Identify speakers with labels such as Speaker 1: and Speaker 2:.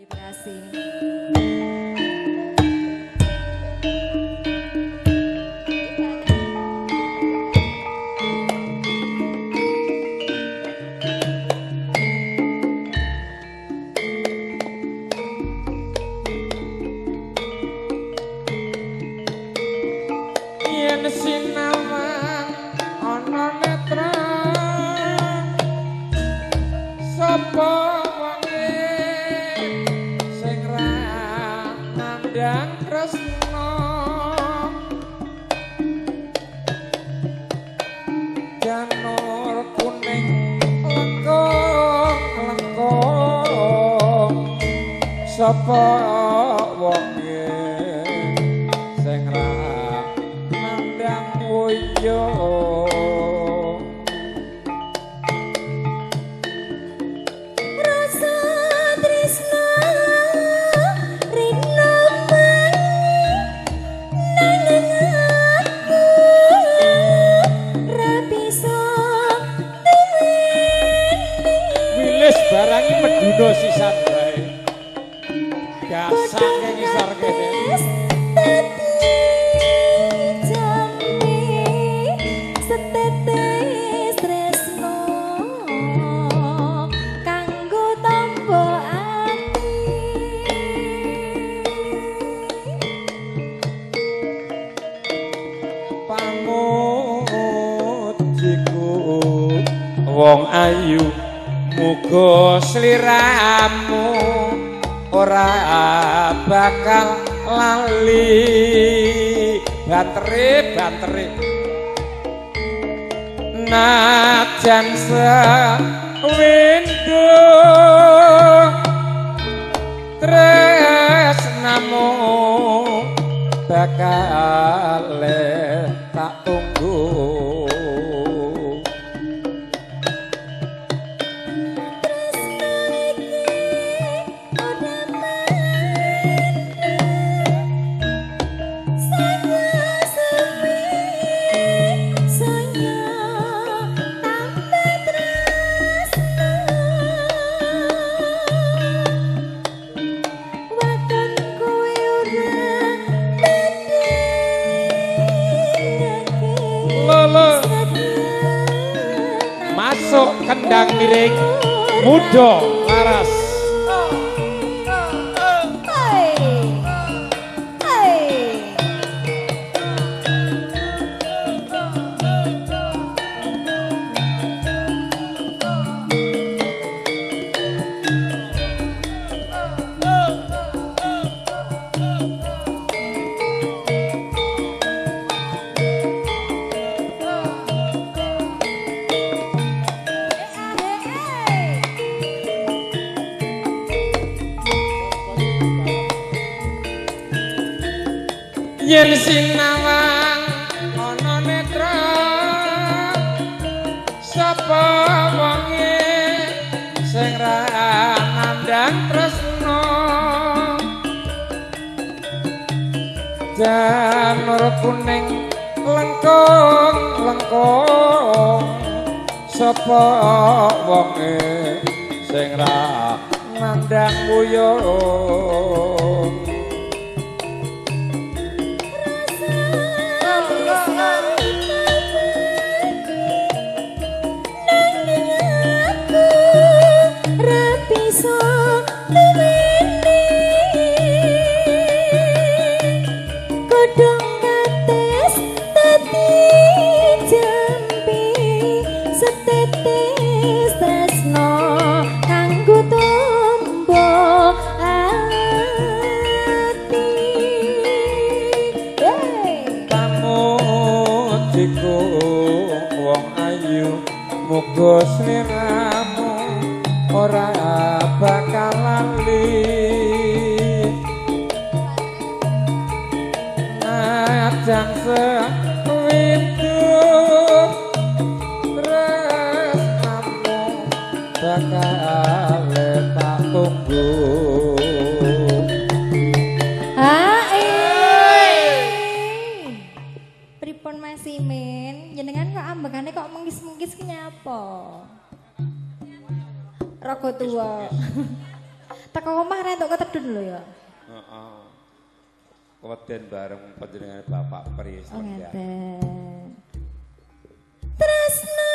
Speaker 1: Terima kasih.
Speaker 2: Yen sinawang ana netra sapa wonge sing ra nandhang tresna janur kuning lengkong sapa wonge sing ra nandhang woyo
Speaker 1: Rasa tresna rina nanging aku ra bisa
Speaker 2: wilis barang iki meduna sisan bae gasak ngisor kene wong ayu muga sliramu ora bakal lali bantere najan sewendo tresnamu bakal tak tunggu masuk kendang miring muda laras yen sinawang ana netra sapa wonge sing ra nandhang tresna janur kuning lengkong sapa wonge sing ra nandhang wuyung wong ayu muga sliramu ora bakal lali najan sewindu tresnamu bakal tak tunggu
Speaker 1: pripun Mas Imin jenengan kok ambekane kok mengis-mengis ki nyapa? Raga tuwa. teko omah ra entuk ketedun lho ya.
Speaker 2: Heeh. Keweden bareng panjenengan Bapak Pri.
Speaker 1: Oh ngeten. Tresno